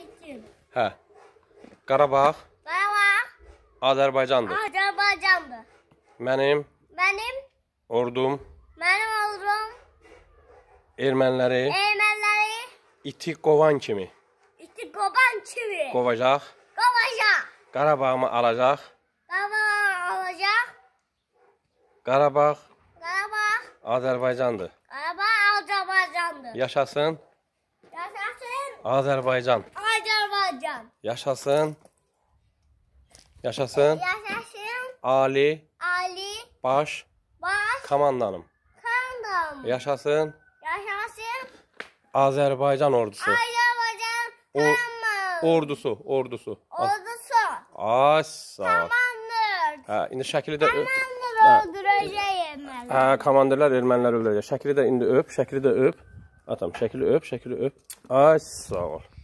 Kim? Hə. Qarabağ Qarabağ. Azərbaycandır. Azərbaycandır. Mənim Mənim ordum oğlum erməniləri iti qovan kimi iti qoban kimi qovacaq. qovacaq. Qarabağımı alacaq. Qarabağı alacaq. Qarabağ Qarabağ. Azərbaycandır. Qarabağ Azərbaycandır. Yaşasın Yaşasın Azərbaycan. Azərbaycan. Yaşasın. Yaşasın Yaşasın Ali Ali Baş Baş Komandanım. Kandam. Yaşasın Yaşasın Azərbaycan ordusu. Azərbaycan tamam. Ordusu. Ordusu. Ay sağ ol. Tamamdır. Hə, indi şəkili də Tamamdır öldürəcəyim mən. hə, komandirlər ermənilər öldürəcək. Şəkili də indi öp, şəkili də öp. Atam, şəkili öp, şəkili öp. Ay sağ ol.